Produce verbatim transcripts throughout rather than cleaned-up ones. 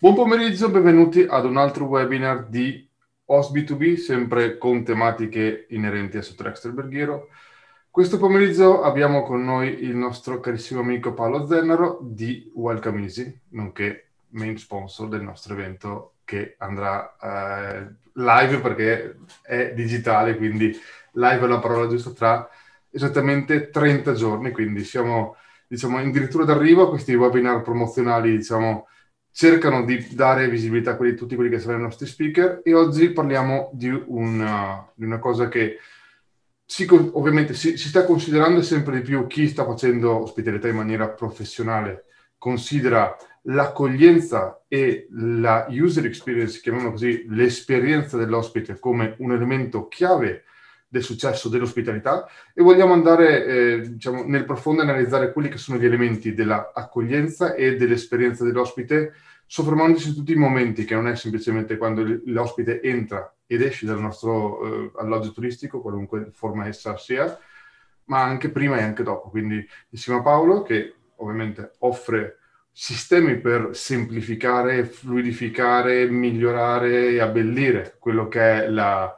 Buon pomeriggio, benvenuti ad un altro webinar di O S B due B, sempre con tematiche inerenti al settore extraalberghiero. Questo pomeriggio abbiamo con noi il nostro carissimo amico Paolo Zennaro di Welcome Easy, nonché main sponsor del nostro evento che andrà eh, live perché è digitale, quindi live è la parola giusta, tra esattamente trenta giorni, quindi siamo diciamo addirittura d'arrivo a questi webinar promozionali, diciamo, cercano di dare visibilità a quelli, tutti quelli che saranno i nostri speaker, e oggi parliamo di una, di una cosa che si, ovviamente si, si sta considerando sempre di più. Chi sta facendo ospitalità in maniera professionale considera l'accoglienza e la user experience, chiamiamola così, l'esperienza dell'ospite come un elemento chiave del successo dell'ospitalità, e vogliamo andare eh, diciamo, nel profondo e analizzare quelli che sono gli elementi dell'accoglienza e dell'esperienza dell'ospite, soffermandosi su tutti i momenti, che non è semplicemente quando l'ospite entra ed esce dal nostro eh, alloggio turistico, qualunque forma essa sia, ma anche prima e anche dopo. Quindi insieme a Paolo, che ovviamente offre sistemi per semplificare, fluidificare, migliorare e abbellire quello che è la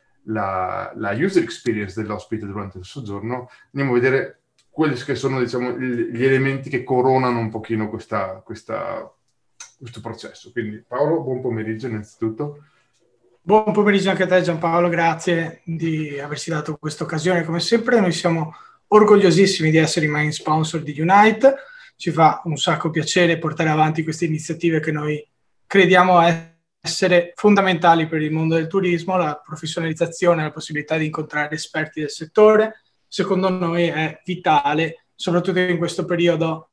La, la user experience dell'ospite durante il soggiorno, andiamo a vedere quelli che sono, diciamo, gli elementi che coronano un pochino questa, questa, questo processo. Quindi Paolo, buon pomeriggio innanzitutto. Buon pomeriggio anche a te Giampaolo, grazie di averci dato questa occasione. Come sempre noi siamo orgogliosissimi di essere i main sponsor di Unite, ci fa un sacco piacere portare avanti queste iniziative che noi crediamo essere fondamentali per il mondo del turismo. La professionalizzazione, la possibilità di incontrare esperti del settore, secondo noi è vitale, soprattutto in questo periodo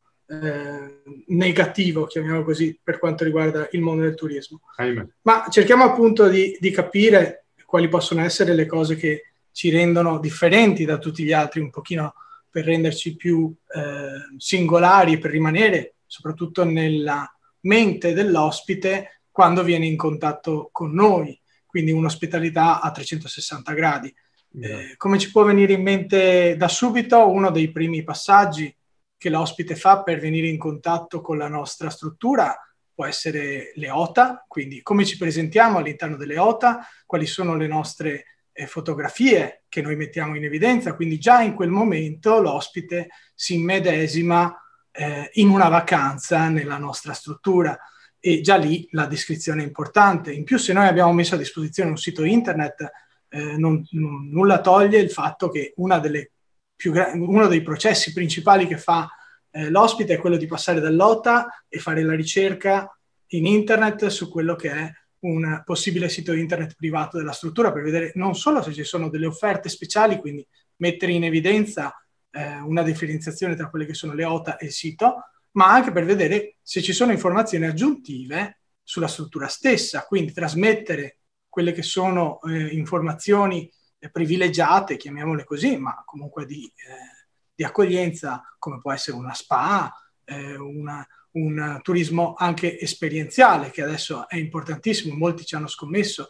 eh, negativo, chiamiamolo così, per quanto riguarda il mondo del turismo. Ahimè. Ma cerchiamo appunto di, di capire quali possono essere le cose che ci rendono differenti da tutti gli altri, un pochino per renderci più eh, singolari, per rimanere soprattutto nella mente dell'ospite quando viene in contatto con noi, quindi un'ospitalità a trecentosessanta gradi. Eh, come ci può venire in mente da subito, uno dei primi passaggi che l'ospite fa per venire in contatto con la nostra struttura può essere le O T A, quindi come ci presentiamo all'interno delle O T A, quali sono le nostre eh, fotografie che noi mettiamo in evidenza, quindi già in quel momento l'ospite si immedesima eh, in una vacanza nella nostra struttura, e già lì la descrizione è importante. In più, se noi abbiamo messo a disposizione un sito internet, eh, non, non, nulla toglie il fatto che una delle più gra- uno dei processi principali che fa eh, l'ospite è quello di passare dall'O T A e fare la ricerca in internet su quello che è un possibile sito internet privato della struttura, per vedere non solo se ci sono delle offerte speciali, quindi mettere in evidenza eh, una differenziazione tra quelle che sono le O T A e il sito, ma anche per vedere se ci sono informazioni aggiuntive sulla struttura stessa, quindi trasmettere quelle che sono eh, informazioni eh, privilegiate, chiamiamole così, ma comunque di, eh, di accoglienza, come può essere una spa, eh, una, un turismo anche esperienziale, che adesso è importantissimo, molti ci hanno scommesso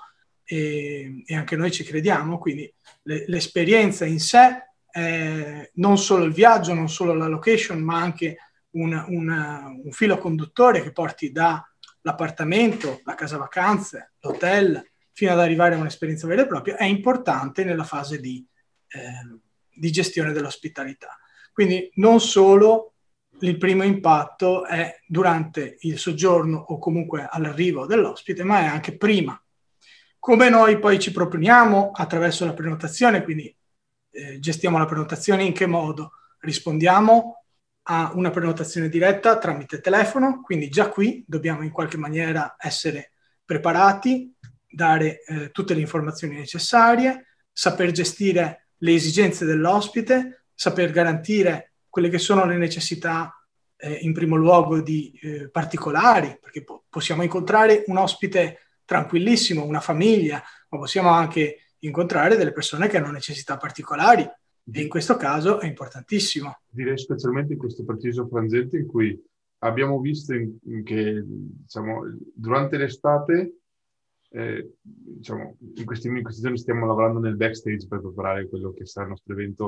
e, e anche noi ci crediamo, quindi le, l'esperienza in sé, eh, non solo il viaggio, non solo la location, ma anche Un, un, un filo conduttore che porti dall'appartamento, la casa vacanze, l'hotel, fino ad arrivare a un'esperienza vera e propria, è importante nella fase di, eh, di gestione dell'ospitalità. Quindi non solo il primo impatto è durante il soggiorno o comunque all'arrivo dell'ospite, ma è anche prima. Come noi poi ci proponiamo attraverso la prenotazione, quindi eh, gestiamo la prenotazione in che modo? Rispondiamo a una prenotazione diretta tramite telefono, quindi già qui dobbiamo in qualche maniera essere preparati, dare eh, tutte le informazioni necessarie, saper gestire le esigenze dell'ospite, saper garantire quelle che sono le necessità eh, in primo luogo di eh, particolari, perché po- possiamo incontrare un ospite tranquillissimo, una famiglia, ma possiamo anche incontrare delle persone che hanno necessità particolari, e in questo caso è importantissimo. Direi specialmente in questo preciso frangente in cui abbiamo visto in, in che, diciamo, durante l'estate, eh, diciamo, in questi, in questi giorni stiamo lavorando nel backstage per preparare quello che sarà il nostro evento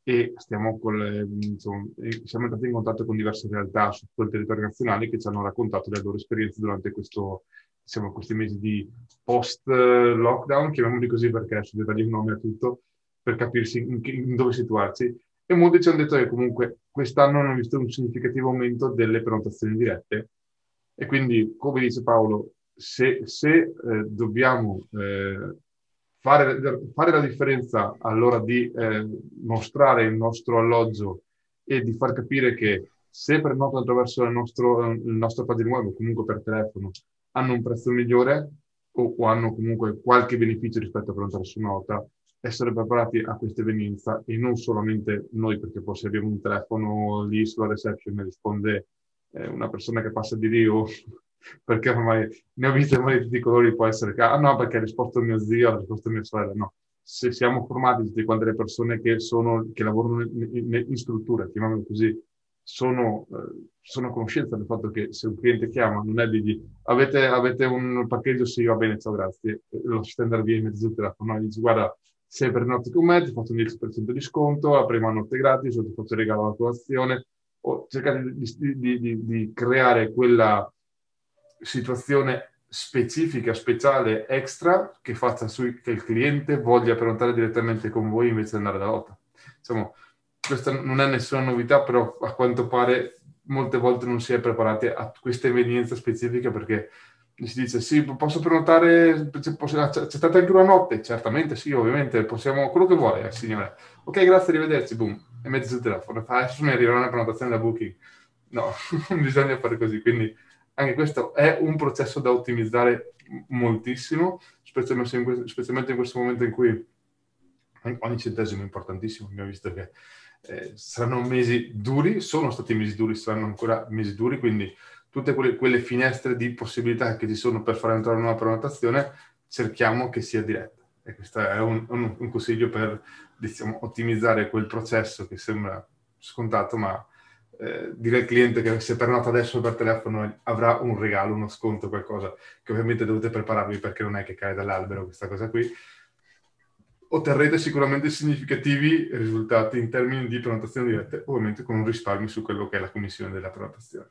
e stiamo con le, insomma, siamo entrati in contatto con diverse realtà su tutto il territorio nazionale che ci hanno raccontato le loro esperienze durante questo, diciamo, questi mesi di post-lockdown, chiamiamoli così perché adesso devo dargli un nome a tutto, per capirsi in, in dove situarsi. E molti ci hanno detto che comunque quest'anno hanno visto un significativo aumento delle prenotazioni dirette. E quindi, come dice Paolo, se, se eh, dobbiamo eh, fare, fare la differenza all'ora di eh, mostrare il nostro alloggio e di far capire che se prenotano attraverso il nostro, il nostro pagina web o comunque per telefono hanno un prezzo migliore o, o hanno comunque qualche beneficio rispetto a prenotare su nota, essere preparati a questa evenienza e non solamente noi, perché poi se abbiamo un telefono lì sulla reception e risponde eh, una persona che passa di lì o perché ormai ne ho viste di tutti i colori, può essere che ah no, perché ha risposto mio zio, ha risposto mia sorella, no. Se siamo formati tutte quante le persone che, sono, che lavorano in, in, in struttura, chiamiamolo così, sono, eh, sono a conoscenza del fatto che se un cliente chiama non è di dire avete, avete un parcheggio? Sì, va bene, ciao, grazie, lo lasciate andare via in mezzo al telefono, no, dici guarda, sei per notte con me, ti faccio un dieci per cento di sconto, la prima notte gratis, o ti faccio regalo alla colazione, o cercate di, di, di, di creare quella situazione specifica, speciale, extra, che faccia su, che il cliente voglia prenotare direttamente con voi invece di andare da lotta. Insomma, questa non è nessuna novità, però a quanto pare molte volte non si è preparati a questa evenienza specifica perché si dice sì, posso prenotare, c'è stata anche una notte? Certamente sì, ovviamente, possiamo, quello che vuole, eh, signore. Ok, grazie, arrivederci, boom, e metti sul telefono, fa, adesso mi arriverà una prenotazione da Booking. No, non bisogna fare così, quindi anche questo è un processo da ottimizzare moltissimo, specialmente in questo, specialmente in questo momento in cui ogni centesimo è importantissimo. Abbiamo visto che eh, saranno mesi duri, sono stati mesi duri, saranno ancora mesi duri, quindi tutte quelle, quelle finestre di possibilità che ci sono per fare entrare una prenotazione, cerchiamo che sia diretta. E questo è un, un, un consiglio per, diciamo, ottimizzare quel processo che sembra scontato, ma eh, dire al cliente che se prenota adesso per telefono avrà un regalo, uno sconto, qualcosa che ovviamente dovete prepararvi perché non è che cade dall'albero questa cosa qui. Otterrete sicuramente significativi risultati in termini di prenotazioni dirette, ovviamente con un risparmio su quello che è la commissione della prenotazione.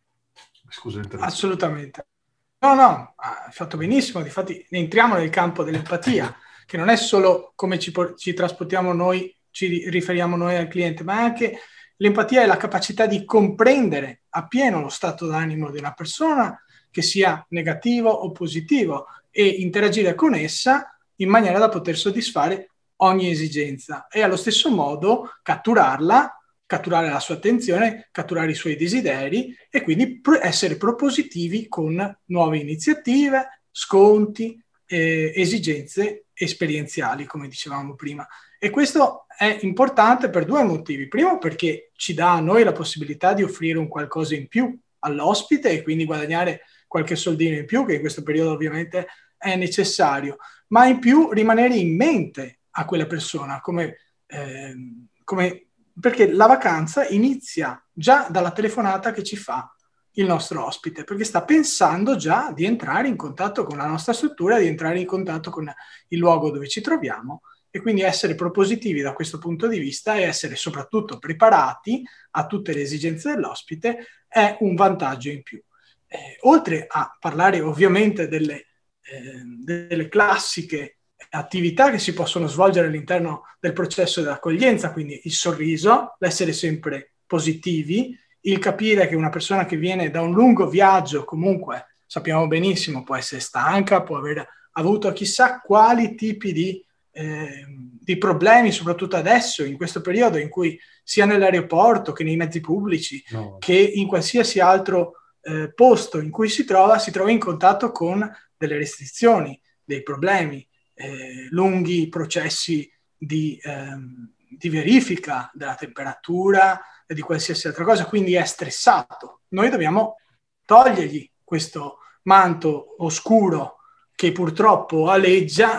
Scusa, assolutamente. No, no, hai fatto benissimo. Difatti entriamo nel campo dell'empatia, che non è solo come ci, ci trasportiamo noi, ci riferiamo noi al cliente, ma anche l'empatia è la capacità di comprendere appieno lo stato d'animo di una persona, che sia negativo o positivo, e interagire con essa in maniera da poter soddisfare ogni esigenza e allo stesso modo catturarla, catturare la sua attenzione, catturare i suoi desideri e quindi essere propositivi con nuove iniziative, sconti, eh, esigenze esperienziali, come dicevamo prima. E questo è importante per due motivi. Primo, perché ci dà a noi la possibilità di offrire un qualcosa in più all'ospite e quindi guadagnare qualche soldino in più, che in questo periodo ovviamente è necessario, ma in più rimanere in mente a quella persona, come, eh, come, perché la vacanza inizia già dalla telefonata che ci fa il nostro ospite, perché sta pensando già di entrare in contatto con la nostra struttura, di entrare in contatto con il luogo dove ci troviamo, e quindi essere propositivi da questo punto di vista e essere soprattutto preparati a tutte le esigenze dell'ospite è un vantaggio in più. Eh, oltre a parlare ovviamente delle, eh, delle classiche attività che si possono svolgere all'interno del processo dell'accoglienza, quindi il sorriso, l'essere sempre positivi, il capire che una persona che viene da un lungo viaggio comunque, sappiamo benissimo, può essere stanca, può aver avuto chissà quali tipi di, eh, di problemi, soprattutto adesso, in questo periodo in cui sia nell'aeroporto che nei mezzi pubblici, no. che in qualsiasi altro eh, posto in cui si trova, si trova in contatto con delle restrizioni, dei problemi, eh, lunghi processi di, ehm, di verifica della temperatura e di qualsiasi altra cosa, quindi è stressato. Noi dobbiamo togliergli questo manto oscuro che purtroppo aleggia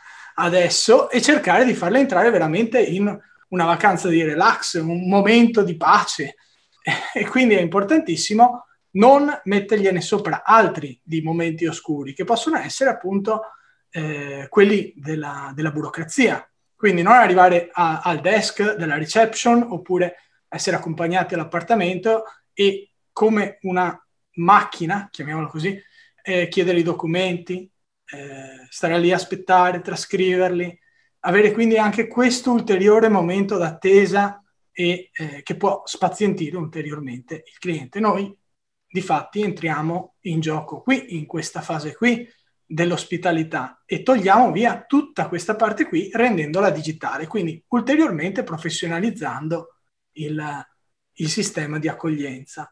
adesso e cercare di farla entrare veramente in una vacanza di relax, un momento di pace. E quindi è importantissimo non mettergliene sopra altri di momenti oscuri, che possono essere appunto eh, quelli della, della burocrazia, Quindi non arrivare a, al desk della reception oppure essere accompagnati all'appartamento e come una macchina, chiamiamola così, eh, chiedere i documenti, eh, stare lì a aspettare, trascriverli, avere quindi anche questo ulteriore momento d'attesa e eh, che può spazientire ulteriormente il cliente. Noi difatti entriamo in gioco qui, in questa fase qui dell'ospitalità, e togliamo via tutta questa parte qui rendendola digitale, quindi ulteriormente professionalizzando il, il sistema di accoglienza.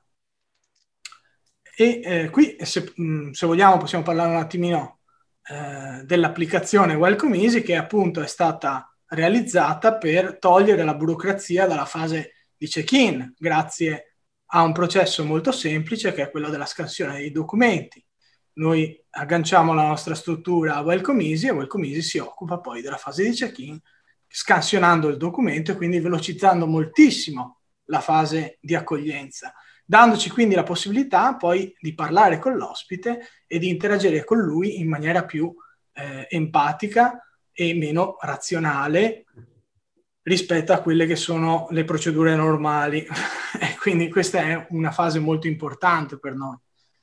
E eh, qui, se, mh, se vogliamo, possiamo parlare un attimino eh, dell'applicazione Welcome Easy, che appunto è stata realizzata per togliere la burocrazia dalla fase di check-in, grazie a un processo molto semplice che è quello della scansione dei documenti. Noi agganciamo la nostra struttura a Welcome Easy e Welcome Easy si occupa poi della fase di check-in, scansionando il documento e quindi velocizzando moltissimo la fase di accoglienza, dandoci quindi la possibilità poi di parlare con l'ospite e di interagire con lui in maniera più eh, empatica e meno razionale rispetto a quelle che sono le procedure normali. E quindi questa è una fase molto importante per noi.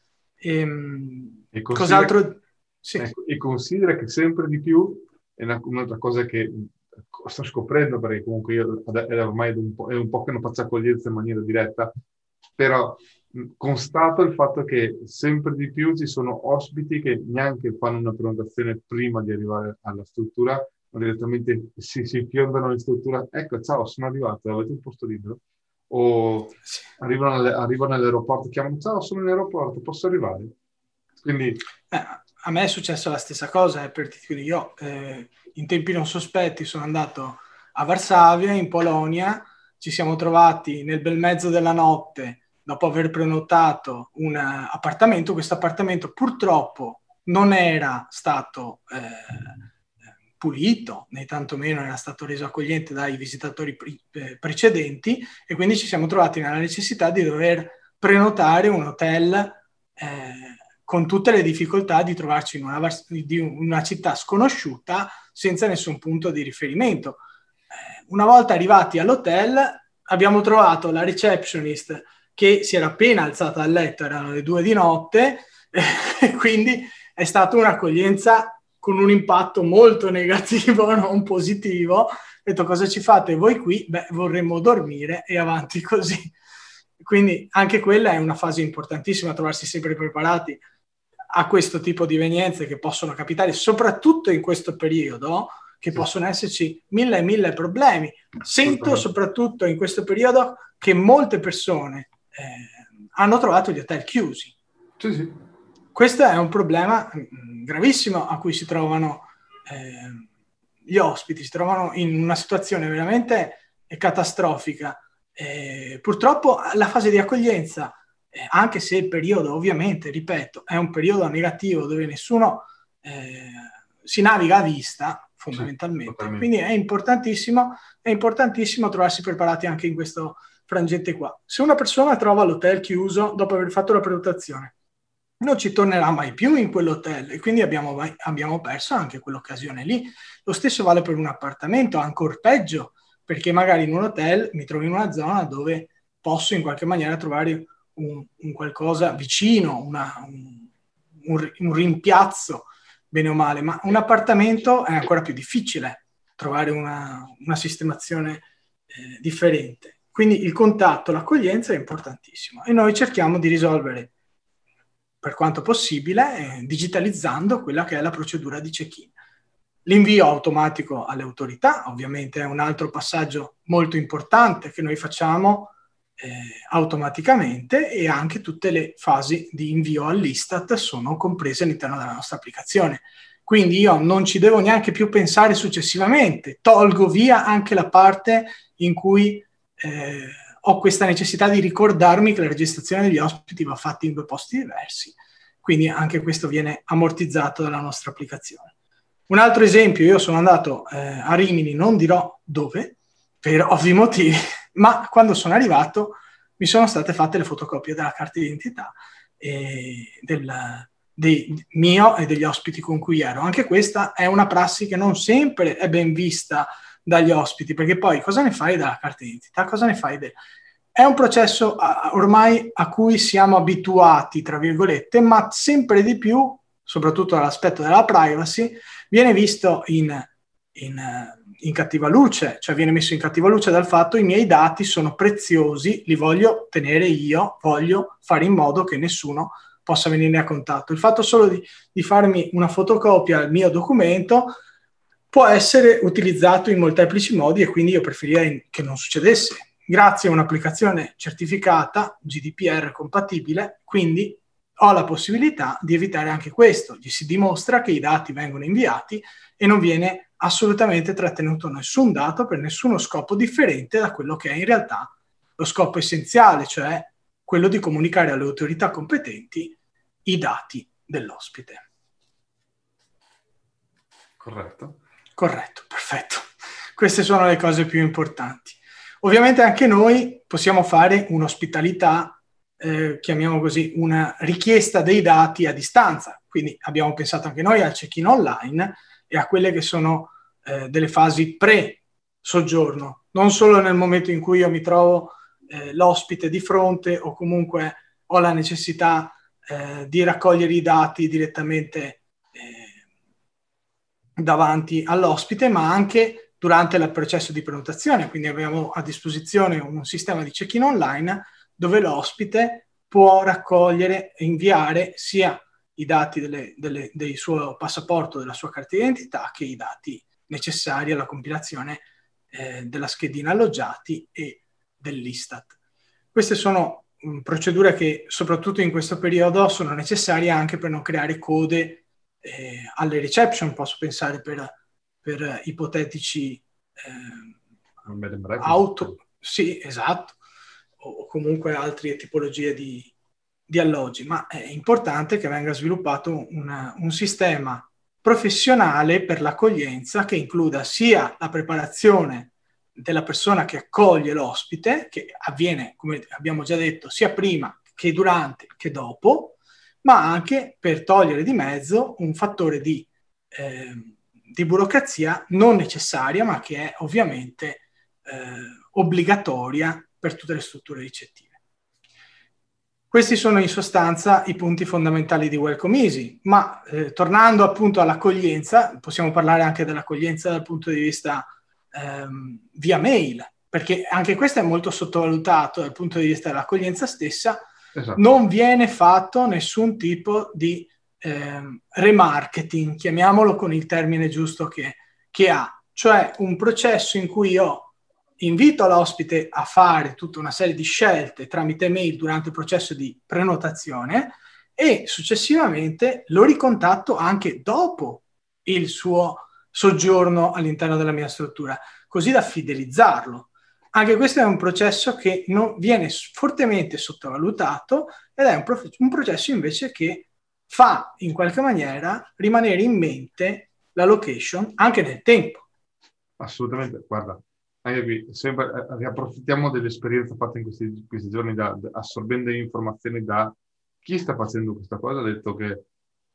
Ehm, e considera, cos'altro? Sì. Ecco, e considera che sempre di più è una, un'altra cosa che sto scoprendo, perché comunque io è ormai è un po', è un po' che non faccio accoglienza in maniera diretta, però constato il fatto che sempre di più ci sono ospiti che neanche fanno una prenotazione prima di arrivare alla struttura, ma direttamente si, si fiondano in struttura. Ecco, ciao, sono arrivato, avete un posto libero? O arrivano, alle, arrivano all'aeroporto, chiamano, ciao, sono in aeroporto, posso arrivare? Quindi eh, a me è successo la stessa cosa, eh, per dire, io eh, in tempi non sospetti sono andato a Varsavia, in Polonia, ci siamo trovati nel bel mezzo della notte dopo aver prenotato un appartamento. Questo appartamento purtroppo non era stato eh, pulito, né tantomeno era stato reso accogliente dai visitatori pre- eh, precedenti, e quindi ci siamo trovati nella necessità di dover prenotare un hotel eh, con tutte le difficoltà di trovarci in una, di una città sconosciuta senza nessun punto di riferimento. Eh, una volta arrivati all'hotel abbiamo trovato la receptionist che si era appena alzata dal letto, erano le due di notte, e quindi è stata un'accoglienza con un impatto molto negativo, non positivo. Ho detto, cosa ci fate voi qui? Beh, vorremmo dormire e avanti così. Quindi anche quella è una fase importantissima, trovarsi sempre preparati a questo tipo di evenienze che possono capitare, soprattutto in questo periodo, che sì. possono esserci mille e mille problemi. Sento soprattutto in questo periodo che molte persone eh, hanno trovato gli hotel chiusi. Sì, sì. Questo è un problema gravissimo a cui si trovano eh, gli ospiti, si trovano in una situazione veramente catastrofica. Eh, purtroppo la fase di accoglienza, eh, anche se il periodo ovviamente, ripeto, è un periodo negativo dove nessuno eh, si naviga a vista, fondamentalmente. Sì, quindi è importantissimo, è importantissimo trovarsi preparati anche in questo frangente qua. Se una persona trova l'hotel chiuso dopo aver fatto la prenotazione, non ci tornerà mai più in quell'hotel e quindi abbiamo, abbiamo perso anche quell'occasione lì. Lo stesso vale per un appartamento, ancor peggio, perché magari in un hotel mi trovo in una zona dove posso in qualche maniera trovare un, un qualcosa vicino, una, un, un, un rimpiazzo, bene o male, ma un appartamento è ancora più difficile trovare una, una sistemazione eh, differente. Quindi il contatto, l'accoglienza è importantissimo e noi cerchiamo di risolvere per quanto possibile, eh, digitalizzando quella che è la procedura di check-in. L'invio automatico alle autorità, ovviamente, è un altro passaggio molto importante che noi facciamo eh, automaticamente, e anche tutte le fasi di invio all'Istat sono comprese all'interno della nostra applicazione. Quindi io non ci devo neanche più pensare successivamente, tolgo via anche la parte in cui eh, ho questa necessità di ricordarmi che la registrazione degli ospiti va fatta in due posti diversi. Quindi anche questo viene ammortizzato dalla nostra applicazione. Un altro esempio, io sono andato eh, a Rimini, non dirò dove, per ovvi motivi, ma quando sono arrivato mi sono state fatte le fotocopie della carta d'identità e del, dei, mio e degli ospiti con cui ero. Anche questa è una prassi che non sempre è ben vista dagli ospiti, perché poi cosa ne fai della carta d'identità? Cosa ne fai de... È un processo a, ormai a cui siamo abituati, tra virgolette, ma sempre di più, soprattutto all'aspetto della privacy, viene visto in, in, in cattiva luce, cioè viene messo in cattiva luce dal fatto i miei dati sono preziosi, li voglio tenere io, voglio fare in modo che nessuno possa venire a contatto. Il fatto solo di, di farmi una fotocopia del mio documento può essere utilizzato in molteplici modi e quindi io preferirei che non succedesse. Grazie a un'applicazione certificata, G D P R compatibile, quindi ho la possibilità di evitare anche questo. Gli si dimostra che i dati vengono inviati e non viene assolutamente trattenuto nessun dato per nessuno scopo differente da quello che è in realtà lo scopo essenziale, cioè quello di comunicare alle autorità competenti i dati dell'ospite. Corretto. Corretto, perfetto. Queste sono le cose più importanti. Ovviamente anche noi possiamo fare un'ospitalità, eh, chiamiamo così, una richiesta dei dati a distanza. Quindi abbiamo pensato anche noi al check-in online e a quelle che sono eh, delle fasi pre-soggiorno, non solo nel momento in cui io mi trovo eh, l'ospite di fronte o comunque ho la necessità eh, di raccogliere i dati direttamente eh, davanti all'ospite, ma anche durante il processo di prenotazione. Quindi abbiamo a disposizione un sistema di check-in online dove l'ospite può raccogliere e inviare sia i dati delle, delle, del suo passaporto, della sua carta d'identità, che i dati necessari alla compilazione eh, della schedina alloggiati e dell'Istat. Queste sono mh, procedure che soprattutto in questo periodo sono necessarie anche per non creare code eh, alle reception, posso pensare per, per ipotetici eh, auto, sì, esatto, o comunque altre tipologie di, di alloggi, ma è importante che venga sviluppato una, un sistema professionale per l'accoglienza che includa sia la preparazione della persona che accoglie l'ospite, che avviene, come abbiamo già detto, sia prima che durante che dopo, ma anche per togliere di mezzo un fattore di, eh, di burocrazia non necessaria, ma che è ovviamente eh, obbligatoria per tutte le strutture ricettive. Questi sono in sostanza i punti fondamentali di Welcome Easy, ma eh, tornando appunto all'accoglienza, possiamo parlare anche dell'accoglienza dal punto di vista ehm, via mail, perché anche questo è molto sottovalutato dal punto di vista dell'accoglienza stessa. Esatto. Non viene fatto nessun tipo di ehm, remarketing, chiamiamolo con il termine giusto che, che ha, cioè un processo in cui io invito l'ospite a fare tutta una serie di scelte tramite mail durante il processo di prenotazione e successivamente lo ricontatto anche dopo il suo soggiorno all'interno della mia struttura, così da fidelizzarlo. Anche questo è un processo che non viene fortemente sottovalutato ed è un, pro- un processo invece che fa in qualche maniera rimanere in mente la location anche nel tempo. Assolutamente, guarda. Anche qui, sempre, eh, riapprofittiamo dell'esperienza fatta in questi, questi giorni, da, da, assorbendo informazioni da chi sta facendo questa cosa. Ha detto che,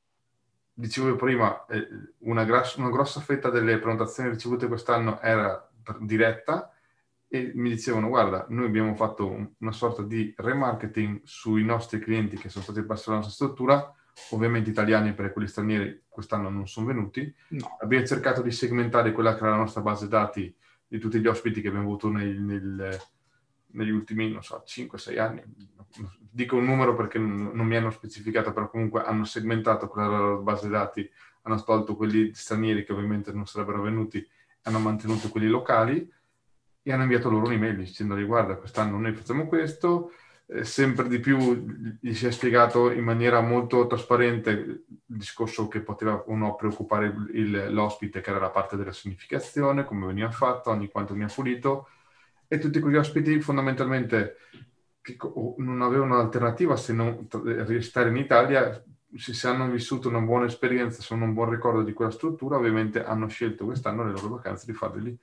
dicevo prima, eh, una, grass, una grossa fetta delle prenotazioni ricevute quest'anno era diretta e mi dicevano, guarda, noi abbiamo fatto un, una sorta di remarketing sui nostri clienti che sono stati passi alla nostra struttura, ovviamente italiani, perché quelli stranieri quest'anno non sono venuti. No. Abbiamo cercato di segmentare quella che era la nostra base dati di tutti gli ospiti che abbiamo avuto nel, nel, negli ultimi, non so, cinque sei anni. Dico un numero perché non, non mi hanno specificato, però comunque hanno segmentato quella loro base dati, hanno tolto quelli stranieri che ovviamente non sarebbero venuti, hanno mantenuto quelli locali e hanno inviato loro un'email dicendogli, guarda, quest'anno noi facciamo questo, eh, sempre di più gli si è spiegato in maniera molto trasparente il discorso che poteva o no preoccupare il, il, l'ospite, che era la parte della sanificazione, come veniva fatto, ogni quanto veniva pulito, e tutti quegli ospiti fondamentalmente che non avevano un'alternativa se non restare in Italia, se, se hanno vissuto una buona esperienza, se hanno un buon ricordo di quella struttura, ovviamente hanno scelto quest'anno le loro vacanze di farle lì.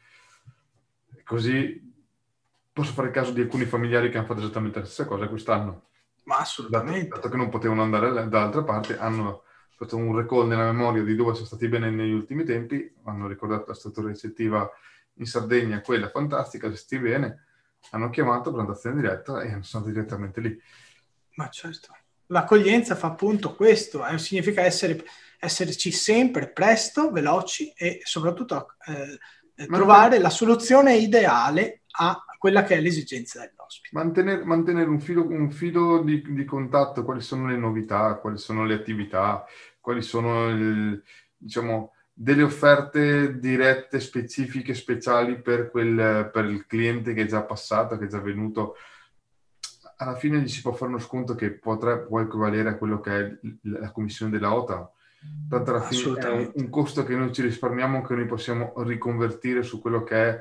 Così posso fare il caso di alcuni familiari che hanno fatto esattamente la stessa cosa quest'anno. Ma assolutamente. Dato, dato che non potevano andare dall'altra parte, hanno fatto un recall nella memoria di dove sono stati bene negli ultimi tempi, hanno ricordato la struttura ricettiva in Sardegna, quella fantastica, gestiti bene, hanno chiamato prenotazione diretta e sono direttamente lì. Ma certo, l'accoglienza fa appunto questo, eh, significa essere, esserci sempre presto, veloci e soprattutto eh, trovare la soluzione ideale a quella che è l'esigenza dell'ospite. Mantenere, mantenere un filo, un filo di, di contatto, quali sono le novità, quali sono le attività, quali sono il, diciamo, delle offerte dirette, specifiche, speciali per, quel, per il cliente che è già passato, che è già venuto. Alla fine gli si può fare uno sconto che potrà, può equivalere a quello che è la commissione della O T A. Tanto alla fine è un, un costo che noi ci risparmiamo, che noi possiamo riconvertire su quello che è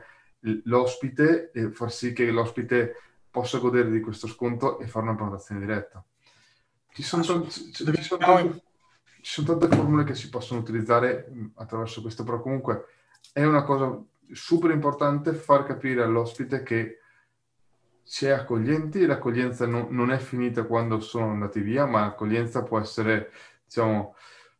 l'ospite e far sì che l'ospite possa godere di questo sconto e fare una prenotazione diretta. Ci sono, t- ci, ci, sono tante, ci sono tante formule che si possono utilizzare attraverso questo, però comunque è una cosa super importante far capire all'ospite che si è accoglienti e l'accoglienza non, non è finita quando sono andati via, ma l'accoglienza può essere, diciamo,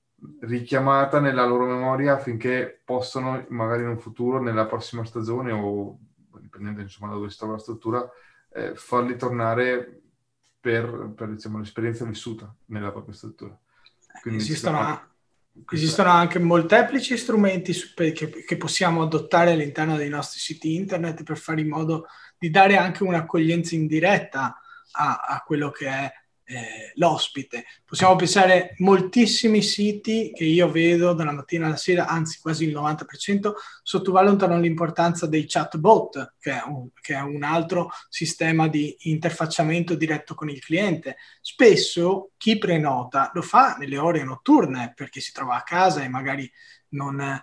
richiamata nella loro memoria affinché possano magari in un futuro, nella prossima stagione o dipendendo insomma da dove si trova la struttura, eh, farli tornare per, per diciamo, l'esperienza vissuta nella propria struttura. Quindi esistono, diciamo, esistono anche molteplici strumenti che, che possiamo adottare all'interno dei nostri siti internet per fare in modo di dare anche un'accoglienza indiretta a, a quello che è eh, l'ospite. Possiamo pensare a moltissimi siti che io vedo dalla mattina alla sera, anzi quasi il novanta per cento, sottovalutano l'importanza dei chatbot, che è, un, che è un altro sistema di interfacciamento diretto con il cliente. Spesso chi prenota lo fa nelle ore notturne perché si trova a casa e magari non eh,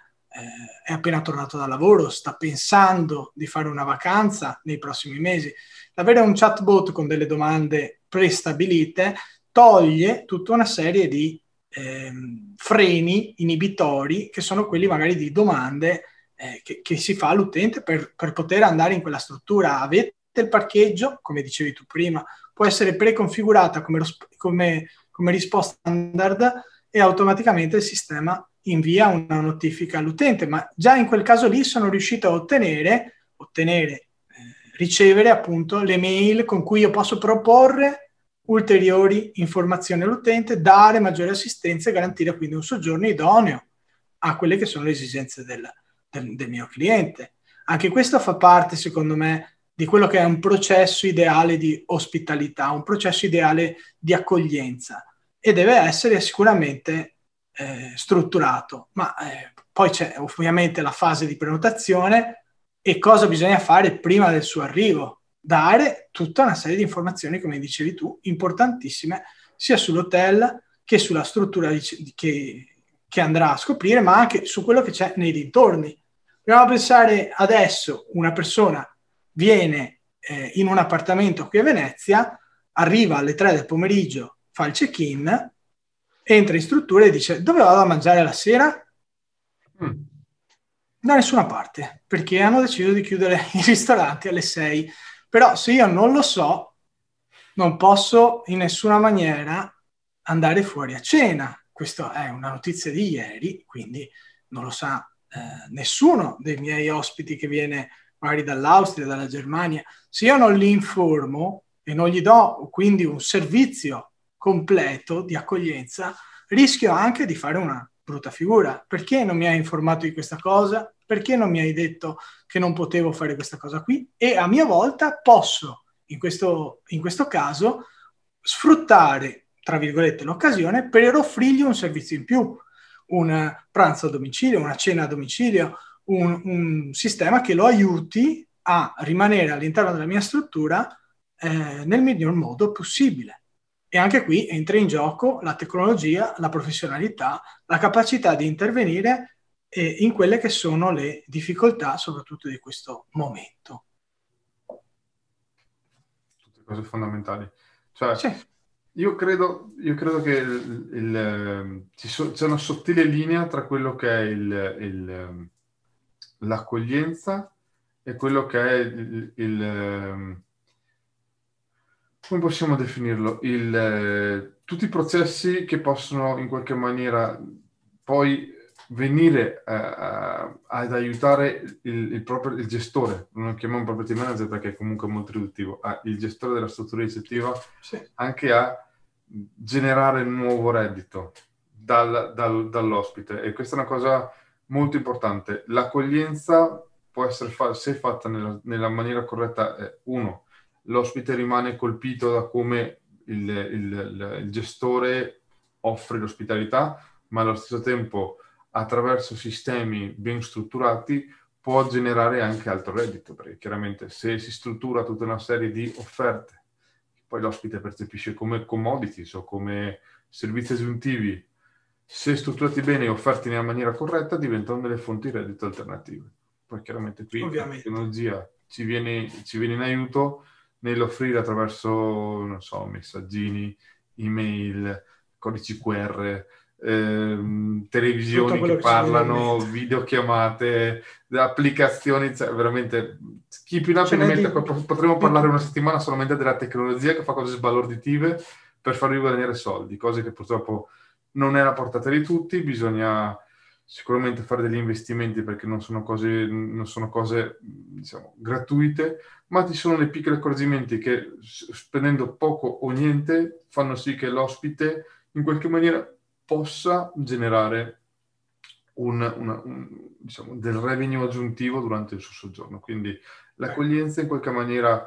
è appena tornato dal lavoro, sta pensando di fare una vacanza nei prossimi mesi. Avere un chatbot con delle domande prestabilite toglie tutta una serie di eh, freni inibitori che sono quelli magari di domande eh, che, che si fa all'utente per, per poter andare in quella struttura. Avete il parcheggio, come dicevi tu prima, può essere preconfigurata come, come, come risposta standard e automaticamente il sistema invia una notifica all'utente, ma già in quel caso lì sono riuscito a ottenere, ottenere eh, ricevere appunto le mail con cui io posso proporre ulteriori informazioni all'utente, dare maggiore assistenza e garantire quindi un soggiorno idoneo a quelle che sono le esigenze del, del, del mio cliente. Anche questo fa parte, secondo me, di quello che è un processo ideale di ospitalità, un processo ideale di accoglienza e deve essere sicuramente eh, strutturato. Ma eh, poi c'è ovviamente la fase di prenotazione e cosa bisogna fare prima del suo arrivo. Dare tutta una serie di informazioni, come dicevi tu, importantissime, sia sull'hotel che sulla struttura di, che, che andrà a scoprire, ma anche su quello che c'è nei dintorni. Proviamo a pensare adesso, una persona viene eh, in un appartamento qui a Venezia, arriva alle tre del pomeriggio, fa il check-in, entra in struttura e dice: dove vado a mangiare la sera? Mm. Da nessuna parte, perché hanno deciso di chiudere i ristoranti alle sei. Però se io non lo so, non posso in nessuna maniera andare fuori a cena. Questa è una notizia di ieri, quindi non lo sa eh, nessuno dei miei ospiti che viene magari dall'Austria, dalla Germania. Se io non li informo e non gli do quindi un servizio completo di accoglienza, rischio anche di fare una brutta figura. Perché non mi hai informato di questa cosa? Perché non mi hai detto che non potevo fare questa cosa qui? E a mia volta posso, in questo, in questo caso, sfruttare, tra virgolette, l'occasione per offrirgli un servizio in più, un pranzo a domicilio, una cena a domicilio, un, un sistema che lo aiuti a rimanere all'interno della mia struttura eh, nel miglior modo possibile. E anche qui entra in gioco la tecnologia, la professionalità, la capacità di intervenire eh, in quelle che sono le difficoltà, soprattutto di questo momento. Tutte cose fondamentali. Cioè, sì. io, credo, io credo che il, il, ci so, c'è una sottile linea tra quello che è il, il, l'accoglienza e quello che è il, il come possiamo definirlo? Il, tutti i processi che possono in qualche maniera poi venire eh, ad aiutare il, il, proprio, il gestore, non lo chiamiamo property manager perché è comunque molto riduttivo, ah, il gestore della struttura ricettiva, sì, anche a generare nuovo reddito dal, dal, dall'ospite. E questa è una cosa molto importante. L'accoglienza può essere fa- se fatta nella, nella maniera corretta. Eh, uno, l'ospite rimane colpito da come il, il, il, il gestore offre l'ospitalità, ma allo stesso tempo attraverso sistemi ben strutturati può generare anche altro reddito, perché chiaramente se si struttura tutta una serie di offerte che poi l'ospite percepisce come commodities o come servizi aggiuntivi, se strutturati bene e offerti nella maniera corretta, diventano delle fonti di reddito alternative. Poi chiaramente qui Ovviamente. la tecnologia ci viene, ci viene in aiuto nell'offrire attraverso, non so, messaggini, email, codici Q R, ehm, televisioni che, che parlano, videochiamate, applicazioni, cioè veramente chi più ne ha più ne mette. Potremmo parlare una settimana solamente della tecnologia che fa cose sbalorditive per farvi guadagnare soldi, cose che purtroppo non è alla portata di tutti. Bisogna sicuramente fare degli investimenti perché non sono cose, non sono cose diciamo, gratuite, ma ci sono dei piccoli accorgimenti che spendendo poco o niente fanno sì che l'ospite in qualche maniera possa generare un, una, un, diciamo, del revenue aggiuntivo durante il suo soggiorno. Quindi l'accoglienza in qualche maniera,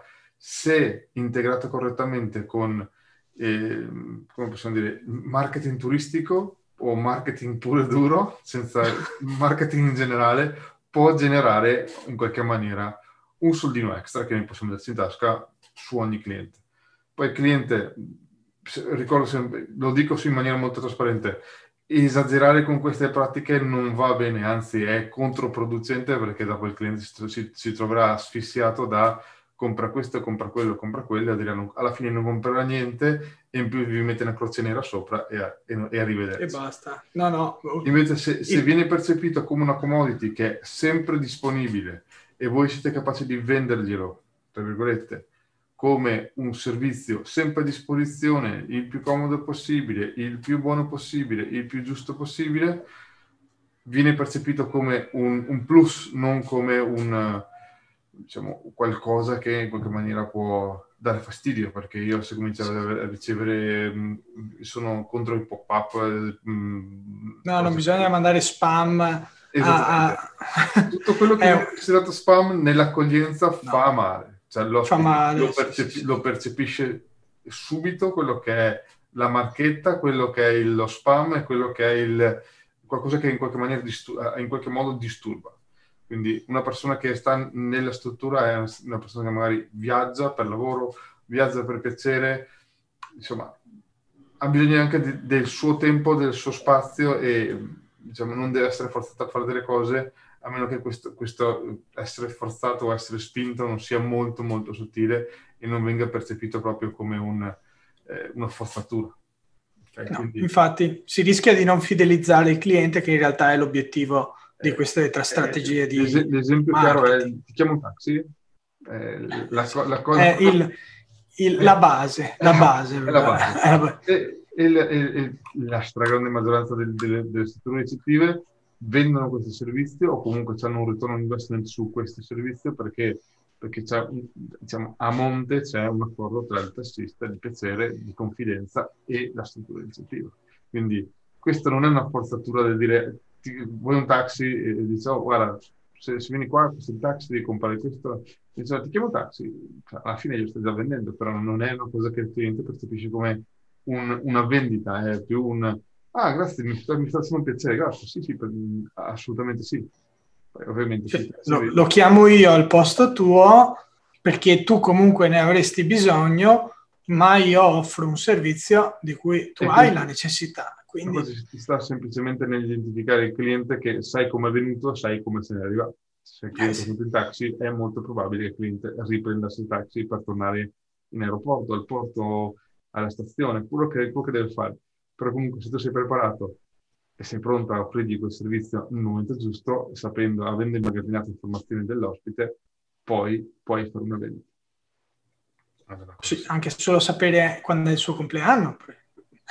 se integrata correttamente con eh, come possiamo dire, marketing turistico o marketing puro e duro, senza marketing in generale, può generare in qualche maniera un soldino extra che noi possiamo darci in tasca su ogni cliente. Poi il cliente, ricordo sempre, lo dico in maniera molto trasparente, esagerare con queste pratiche non va bene, anzi è controproducente perché dopo il cliente si, si, si troverà asfissiato da compra questo, compra quello, compra quello, e diranno, alla fine non comprerà niente e in più vi mette una croce nera sopra e, e, e arrivederci. E basta. No, no. Invece se, se viene percepito come una commodity che è sempre disponibile e voi siete capaci di venderglielo, tra virgolette, come un servizio sempre a disposizione, il più comodo possibile, il più buono possibile, il più giusto possibile, viene percepito come un, un plus, non come un, diciamo, qualcosa che in qualche maniera può dare fastidio, perché io se comincio a ricevere, sono contro i pop-up. Mh, no, non bisogna che... mandare spam. Esattamente. A... Tutto quello che è considerato spam nell'accoglienza no. fa male. Cioè fa male, lo, percepi- sì, sì. lo percepisce subito quello che è la marchetta, quello che è lo spam e quello che è il qualcosa che in qualche maniera distur- in qualche modo disturba. Quindi una persona che sta nella struttura è una persona che magari viaggia per lavoro, viaggia per piacere, insomma, ha bisogno anche di, del suo tempo, del suo spazio e diciamo, non deve essere forzato a fare delle cose a meno che questo, questo essere forzato o essere spinto non sia molto molto sottile e non venga percepito proprio come un, eh, una forzatura. Okay, no, quindi... Infatti si rischia di non fidelizzare il cliente, che in realtà è l'obiettivo di queste tre strategie eh, di l'es- l'esempio chiaro è: ti chiamo un taxi? Eh, la, la cosa... è il, il, la base, la base. È la base. È la base. E, e, e, e la stragrande maggioranza delle, delle, delle strutture ricettive vendono questo servizio o comunque hanno un return on investment su questo servizio perché, perché c'è, diciamo, a monte c'è un accordo tra il tassista di piacere, di confidenza e la struttura ricettiva. Quindi questa non è una forzatura del dire ti, vuoi un taxi e dici oh, guarda se, se vieni qua questo taxi devi comprare questo, dice, ti chiamo taxi, alla fine io sto già vendendo, però non è una cosa che il cliente percepisce come un, una vendita, è più un ah, grazie, mi sta, mi sta facendo un piacere, grazie, sì, sì, per, assolutamente sì. Poi, ovviamente cioè, sì, lo, lo chiamo io al posto tuo perché tu comunque ne avresti bisogno, ma io offro un servizio di cui tu e hai quindi, la necessità. Quindi si sta semplicemente nell'identificare il cliente che sai come è venuto, sai come se ne è arrivato. Se il cliente è venuto in taxi, è molto probabile che il cliente riprenda il taxi per tornare in aeroporto, al porto, alla stazione, quello che, quello che deve fare. Però comunque se tu sei preparato e sei pronto a offrirgli quel servizio nel momento giusto, sapendo, avendo immagazzinato informazioni dell'ospite, poi puoi fare una vendita. Sì, anche solo sapere quando è il suo compleanno.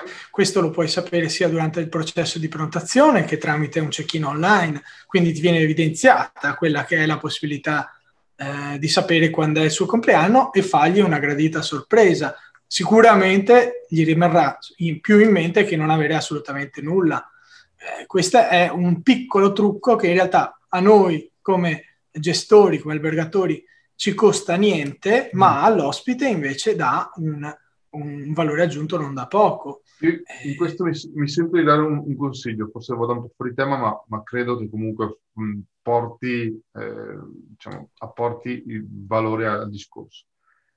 Questo lo puoi sapere sia durante il processo di prenotazione che tramite un check-in online, quindi ti viene evidenziata quella che è la possibilità eh, di sapere quando è il suo compleanno e fargli una gradita sorpresa. Sicuramente gli rimarrà in più in mente che non avere assolutamente nulla. Eh, questo è un piccolo trucco che in realtà a noi come gestori, come albergatori, ci costa niente, Mm. ma all'ospite invece dà un, un valore aggiunto non da poco. Io in questo mi, mi sento di dare un, un consiglio, forse vado un po' fuori tema, ma, ma credo che comunque mh, porti, eh, diciamo, apporti il valore al discorso.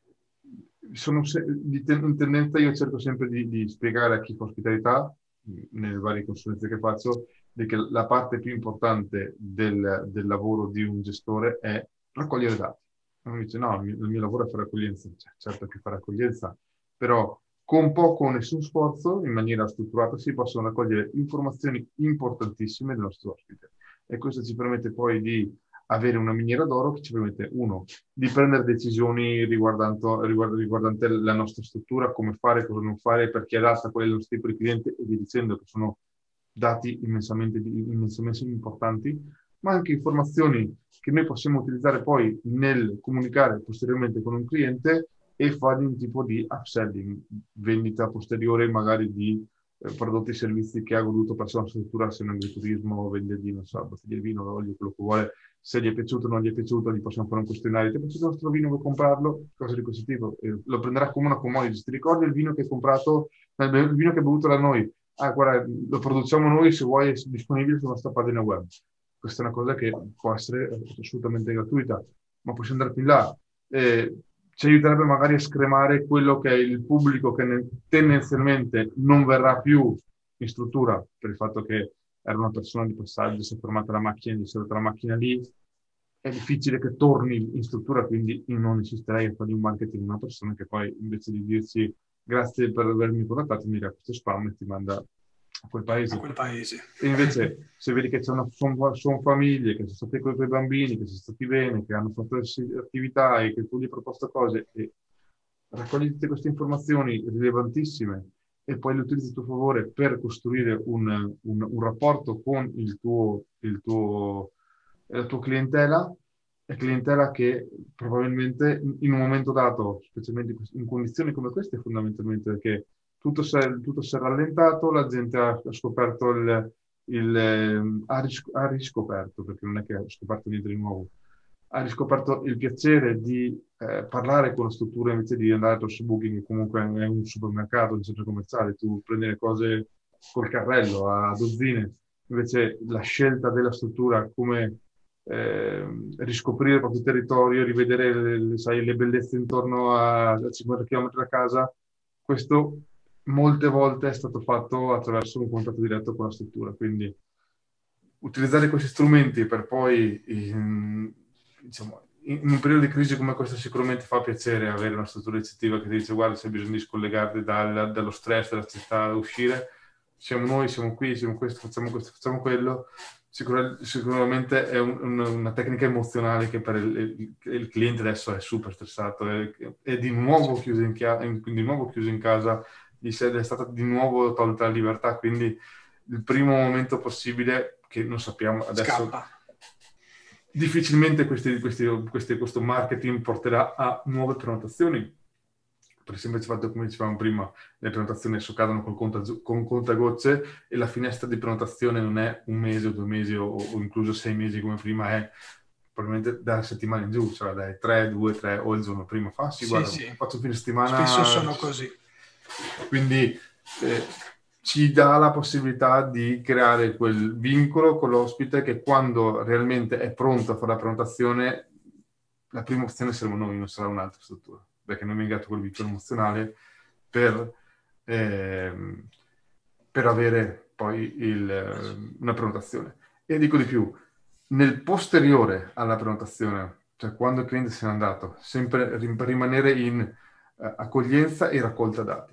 Sono se, di ten, in tendenza io cerco sempre di, di spiegare a chi fa ospitalità, nelle varie consulenze che faccio, di che la parte più importante del, del lavoro di un gestore è raccogliere dati. Uno dice no, il mio, il mio lavoro è fare accoglienza, cioè, certo che fare accoglienza, però con poco o nessun sforzo, in maniera strutturata, si possono raccogliere informazioni importantissime del nostro ospite. E questo ci permette poi di avere una miniera d'oro che ci permette, uno, di prendere decisioni riguardante, riguardante la nostra struttura, come fare, cosa non fare, perché è adatta a quel nostro tipo di cliente, e via dicendo, che sono dati immensamente, immensamente importanti, ma anche informazioni che noi possiamo utilizzare poi nel comunicare posteriormente con un cliente e fare un tipo di upselling, vendita posteriore magari di eh, prodotti e servizi che ha voluto per la sua struttura, se non agriturismo, vendergli, non so, bottiglie di vino, l'olio, quello che vuole. Se gli è piaciuto o non gli è piaciuto, gli possiamo fare un questionario. Ti è piaciuto il nostro vino, vuoi comprarlo? Cose di questo tipo. E lo prenderà come una commodity. Ti ricordi il vino che hai comprato, il vino che hai bevuto da noi? Ah, guarda, lo produciamo noi, se vuoi è disponibile sulla nostra pagina web. Questa è una cosa che può essere assolutamente gratuita, ma possiamo andare più in là. Eh, ci aiuterebbe magari a scremare quello che è il pubblico che ne, tendenzialmente non verrà più in struttura per il fatto che era una persona di passaggio, si è fermata la macchina, gli è stata la macchina lì, è difficile che torni in struttura, quindi io non insisterei a fare un marketing a una persona che poi invece di dirci grazie per avermi contattato mi dà questo spam e ti manda a quel paese. A quel paese. E invece se vedi che c'è una, sono, sono famiglie che sono state con i tuoi bambini, che sono stati bene, che hanno fatto attività e che tu gli hai proposto cose, e raccogli tutte queste informazioni rilevantissime e poi le utilizzi a tuo favore per costruire un, un, un rapporto con il tuo, il tuo, la tua clientela, è clientela che probabilmente in un momento dato, specialmente in condizioni come queste, fondamentalmente perché tutto si è, tutto si è rallentato, la gente ha scoperto il, il ha, ris, ha riscoperto, perché non è che ha scoperto niente di nuovo, ha riscoperto il piacere di eh, parlare con la struttura invece di andare su Booking, che comunque è un supermercato, un centro commerciale, tu prendi le cose col carrello a dozzine, invece la scelta della struttura come eh, riscoprire il proprio territorio, rivedere le, sai, le bellezze intorno a, a cinquanta chilometri da casa, questo molte volte è stato fatto attraverso un contatto diretto con la struttura, quindi utilizzare questi strumenti per poi in, diciamo, in un periodo di crisi come questo sicuramente fa piacere avere una struttura ricettiva che ti dice guarda, c'è bisogno di scollegarti dal, dallo stress della città, uscire, siamo noi, siamo qui, siamo questo, facciamo questo, facciamo quello. Sicur- sicuramente è un, un, una tecnica emozionale che per il, il, il cliente adesso è super stressato, è, è di, nuovo chiuso in chia- in, di nuovo chiuso in casa, gli è stata di nuovo tolta la libertà, quindi il primo momento possibile, che non sappiamo adesso, scappa. Difficilmente questi, questi, questi, questo marketing porterà a nuove prenotazioni, per il semplice fatto, come dicevamo prima, le prenotazioni adesso cadono col conta, con contagocce e la finestra di prenotazione non è un mese o due mesi o, o incluso sei mesi come prima, è probabilmente da settimana in giù, cioè dai tre, due, tre o il giorno prima. Fa, sì, sì, guarda, sì. faccio un fine settimana. Spesso sono così. Quindi eh, ci dà la possibilità di creare quel vincolo con l'ospite che quando realmente è pronto a fare la prenotazione, la prima opzione saremo noi, non sarà un'altra struttura, perché noi abbiamo dato quel vincolo emozionale per, ehm, per avere poi il, una prenotazione. E dico di più, nel posteriore alla prenotazione, cioè quando il cliente se n'è andato, sempre rimanere in uh, accoglienza e raccolta dati.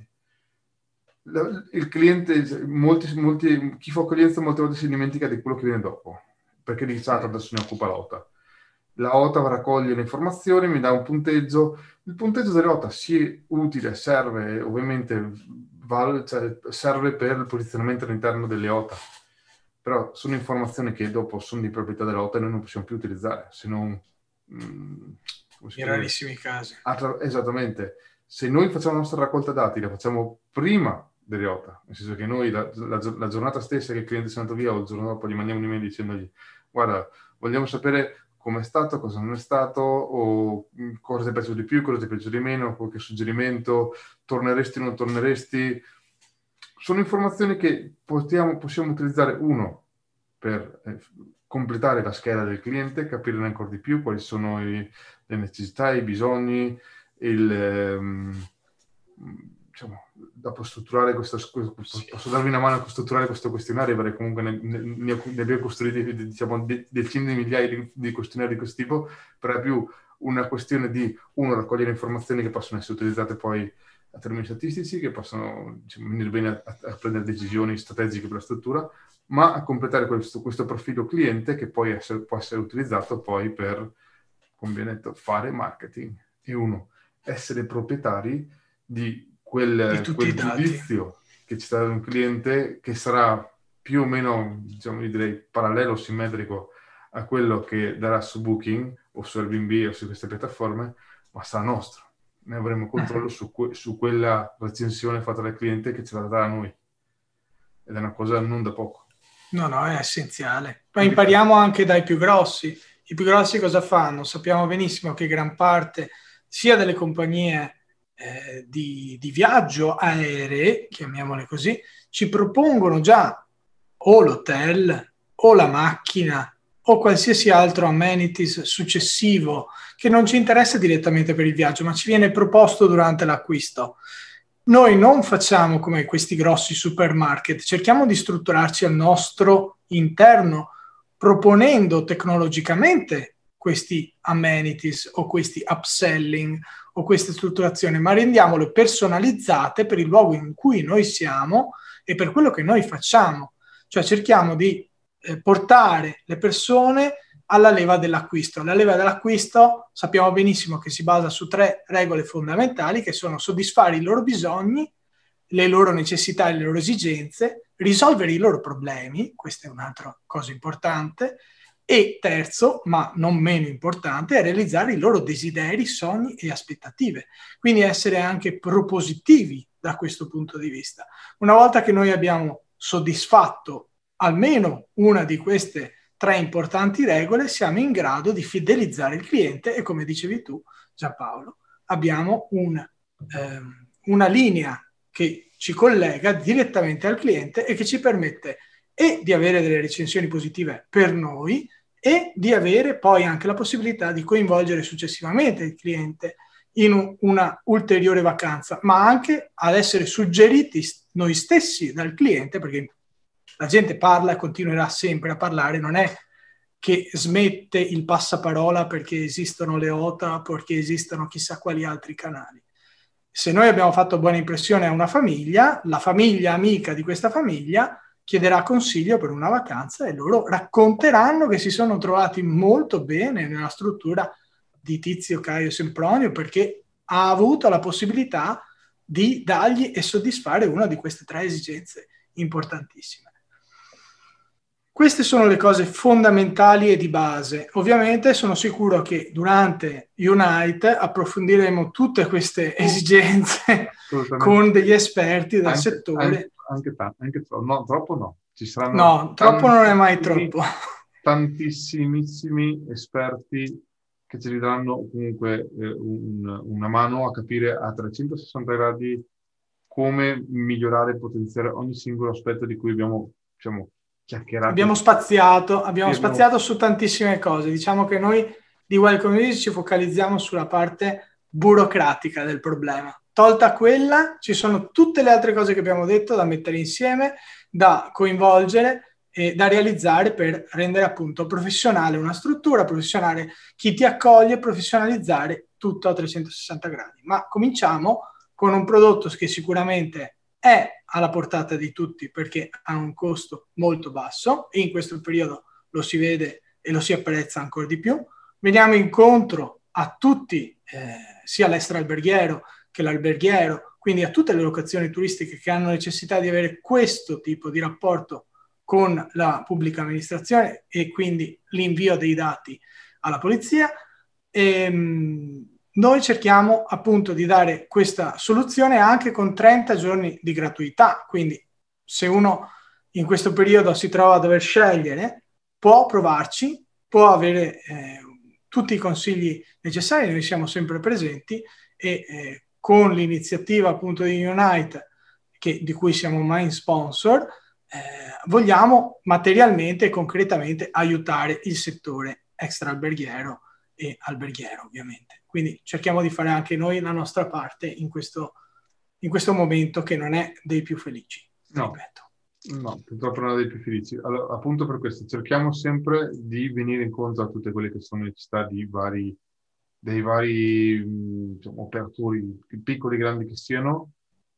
Il cliente, molti, molti, chi fa accoglienza molte volte si dimentica di quello che viene dopo, perché dice, ah, adesso ne occupa l'O T A. La O T A raccoglie le informazioni, mi dà un punteggio. Il punteggio dell'O T A sì, utile, serve, ovviamente val, cioè, serve per il posizionamento all'interno delle O T A, però sono informazioni che dopo sono di proprietà dell'O T A e noi non possiamo più utilizzare, se non... Mh, in rarissimi casi. Attra- esattamente. Se noi facciamo la nostra raccolta dati, la facciamo prima delle O T A, nel senso che noi la, la, la giornata stessa che il cliente si è andato via o il giorno dopo gli mandiamo un'email dicendogli guarda, vogliamo sapere come è stato, cosa non è stato, o cosa ti è piaciuto di più, cosa ti è piaciuto di meno, qualche suggerimento, torneresti o non torneresti. Sono informazioni che possiamo, possiamo utilizzare, uno, per eh, completare la scheda del cliente, capirne ancora di più quali sono i, le necessità, i bisogni, il, ehm, diciamo, dopo strutturare questo, sì. Posso darvi una mano a strutturare questo questionario, perché comunque ne, ne, ne abbiamo costruiti, diciamo, decine di migliaia di, di questionari di questo tipo, però è più una questione di, uno, raccogliere informazioni che possono essere utilizzate poi a termini statistici, che possono, diciamo, venire bene a, a prendere decisioni strategiche per la struttura, ma a completare questo, questo profilo cliente che poi essere, può essere utilizzato poi per, come viene detto, fare marketing. E uno, essere proprietari di quel, di quel giudizio che ci sarà da un cliente che sarà più o meno, diciamo, io direi parallelo, simmetrico a quello che darà su Booking o su Airbnb o su queste piattaforme, ma sarà nostro. Noi avremo controllo su, que- su quella recensione fatta dal cliente che ce la darà a noi. Ed è una cosa non da poco. No, no, è essenziale. Ma impariamo anche dai più grossi. I più grossi cosa fanno? Sappiamo benissimo che gran parte sia delle compagnie eh, di, di viaggio aeree, chiamiamole così, ci propongono già o l'hotel o la macchina o qualsiasi altro amenities successivo che non ci interessa direttamente per il viaggio, ma ci viene proposto durante l'acquisto. Noi non facciamo come questi grossi supermarket, cerchiamo di strutturarci al nostro interno, proponendo tecnologicamente questi amenities o questi upselling o queste strutturazioni, ma rendiamole personalizzate per il luogo in cui noi siamo e per quello che noi facciamo. Cioè cerchiamo di eh, portare le persone alla leva dell'acquisto. La leva dell'acquisto sappiamo benissimo che si basa su tre regole fondamentali, che sono soddisfare i loro bisogni, le loro necessità e le loro esigenze, risolvere i loro problemi, questa è un'altra cosa importante, e terzo, ma non meno importante, è realizzare i loro desideri, sogni e aspettative. Quindi essere anche propositivi da questo punto di vista. Una volta che noi abbiamo soddisfatto almeno una di queste tre importanti regole, siamo in grado di fidelizzare il cliente e, come dicevi tu, Giampaolo, abbiamo un, ehm, una linea che ci collega direttamente al cliente e che ci permette e di avere delle recensioni positive per noi e di avere poi anche la possibilità di coinvolgere successivamente il cliente in un, una ulteriore vacanza, ma anche ad essere suggeriti noi stessi dal cliente, perché la gente parla e continuerà sempre a parlare, non è che smette il passaparola perché esistono le O T A, perché esistono chissà quali altri canali. Se noi abbiamo fatto buona impressione a una famiglia, la famiglia amica di questa famiglia chiederà consiglio per una vacanza e loro racconteranno che si sono trovati molto bene nella struttura di Tizio, Caio, Sempronio, perché ha avuto la possibilità di dargli e soddisfare una di queste tre esigenze importantissime. Queste sono le cose fondamentali e di base. Ovviamente sono sicuro che durante Unite approfondiremo tutte queste esigenze con degli esperti del anche, settore. Anche, anche, anche troppo, no, troppo no. Ci saranno no, troppo non è mai troppo. Tantissimissimi esperti che ci daranno comunque eh, un, una mano a capire a trecentosessanta gradi come migliorare e potenziare ogni singolo aspetto di cui abbiamo, diciamo, chiacchierato. Abbiamo spaziato, abbiamo sì, spaziato abbiamo... su tantissime cose. Diciamo che noi di Welcome Visit ci focalizziamo sulla parte burocratica del problema. Tolta quella, ci sono tutte le altre cose che abbiamo detto da mettere insieme, da coinvolgere e da realizzare per rendere appunto professionale una struttura, professionale chi ti accoglie, professionalizzare tutto a trecentosessanta gradi. Ma cominciamo con un prodotto che sicuramente è alla portata di tutti perché ha un costo molto basso e in questo periodo lo si vede e lo si apprezza ancora di più. Veniamo incontro a tutti, eh, sia l'extra alberghiero che l'alberghiero, quindi a tutte le locazioni turistiche che hanno necessità di avere questo tipo di rapporto con la pubblica amministrazione e quindi l'invio dei dati alla polizia. E, mh, noi cerchiamo appunto di dare questa soluzione anche con trenta giorni di gratuità, quindi se uno in questo periodo si trova a dover scegliere, può provarci, può avere eh, tutti i consigli necessari, noi siamo sempre presenti e eh, con l'iniziativa appunto di Unite, che, di cui siamo main sponsor, eh, vogliamo materialmente e concretamente aiutare il settore extra-alberghiero e alberghiero ovviamente. Quindi cerchiamo di fare anche noi la nostra parte in questo, in questo momento che non è dei più felici, no. ripeto. No, purtroppo non è dei più felici. Allora, appunto per questo cerchiamo sempre di venire incontro a tutte quelle che sono le necessità di vari, dei vari diciamo, operatori, piccoli e grandi che siano,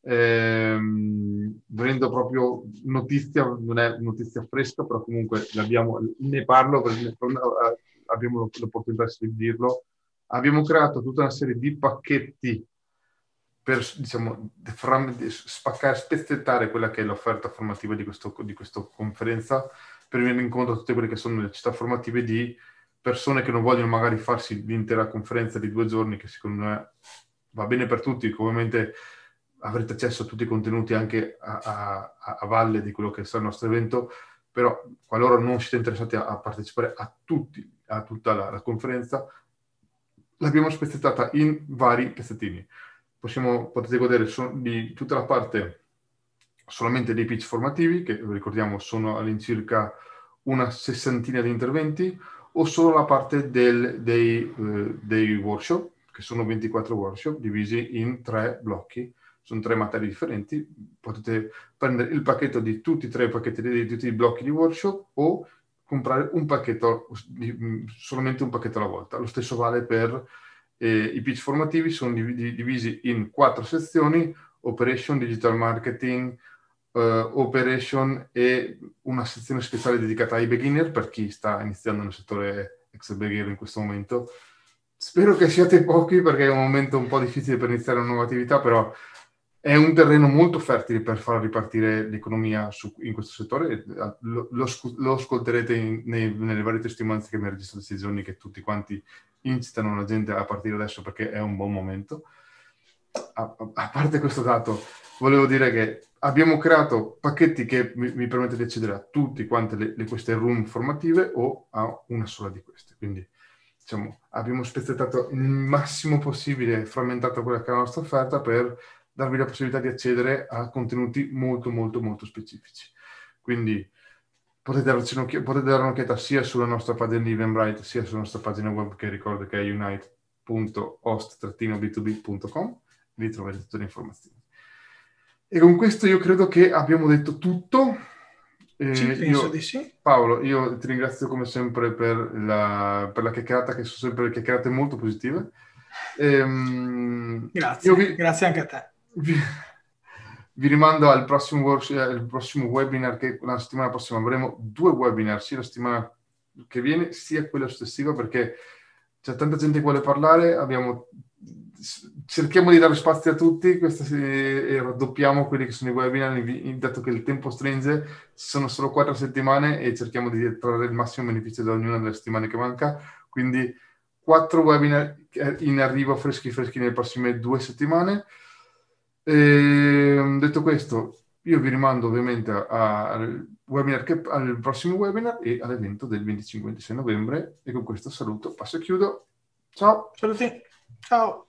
ehm, venendo proprio notizia, non è notizia fresca, però comunque l'abbiamo, ne parlo perché abbiamo l'opportunità di dirlo. Abbiamo creato tutta una serie di pacchetti per diciamo, spaccare, spezzettare quella che è l'offerta formativa di, questo, di questa conferenza, per venire incontro a tutte quelle che sono le necessità formative di persone che non vogliono magari farsi l'intera conferenza di due giorni, che secondo me va bene per tutti, ovviamente avrete accesso a tutti i contenuti anche a, a, a valle di quello che sarà il nostro evento, però qualora non siete interessati a, a partecipare a, tutti, a tutta la, la conferenza, l'abbiamo spezzettata in vari pezzettini. Possiamo, potete godere so, di tutta la parte solamente dei pitch formativi, che ricordiamo sono all'incirca una sessantina di interventi, o solo la parte del, dei, eh, dei workshop, che sono ventiquattro workshop divisi in tre blocchi, sono tre materie differenti. Potete prendere il pacchetto di tutti e tre i pacchetti di tutti i blocchi di workshop o comprare un pacchetto, solamente un pacchetto alla volta. Lo stesso vale per eh, i pitch formativi, sono divisi in quattro sezioni: Operation, Digital Marketing, uh, Operation e una sezione speciale dedicata ai beginner, per chi sta iniziando nel settore ex-alberghiero in questo momento. Spero che siate pochi perché è un momento un po' difficile per iniziare una nuova attività, però è un terreno molto fertile per far ripartire l'economia su, in questo settore. Lo, lo, lo ascolterete in, nei, nelle varie testimonianze che mi ha registrato questi giorni, che tutti quanti incitano la gente a partire adesso perché è un buon momento. A, a parte questo dato, volevo dire che abbiamo creato pacchetti che mi, mi permettono di accedere a tutte quante le, le, queste room formative o a una sola di queste. Quindi diciamo, abbiamo spezzettato il massimo possibile, frammentato quella che è la nostra offerta per darvi la possibilità di accedere a contenuti molto molto molto specifici. Quindi potete darci un'occhiata, potete dare un'occhiata sia sulla nostra pagina di Eventbrite sia sulla nostra pagina web, che ricordo che è unite punto host b due b punto com. Lì troverete tutte le informazioni. E con questo io credo che abbiamo detto tutto. Eh, sì, penso io, di sì. Paolo, io ti ringrazio come sempre per la, per la chiacchierata, che sono sempre chiacchierate molto positive. Ehm, grazie, vi, grazie anche a te. Vi, vi rimando al prossimo, workshop, al prossimo webinar, che la settimana prossima avremo due webinar, sia la settimana che viene sia quella successiva, perché c'è tanta gente che vuole parlare, abbiamo, cerchiamo di dare spazio a tutti, questa, e raddoppiamo quelli che sono i webinar, dato che il tempo stringe, ci sono solo quattro settimane e cerchiamo di trarre il massimo beneficio da ognuna delle settimane che manca, quindi quattro webinar in arrivo freschi freschi nelle prossime due settimane. E, detto questo, io vi rimando ovviamente al, webinar che, al prossimo webinar e all'evento del venticinque ventisei novembre, e con questo saluto, passo e chiudo. Ciao! Saluti, ciao!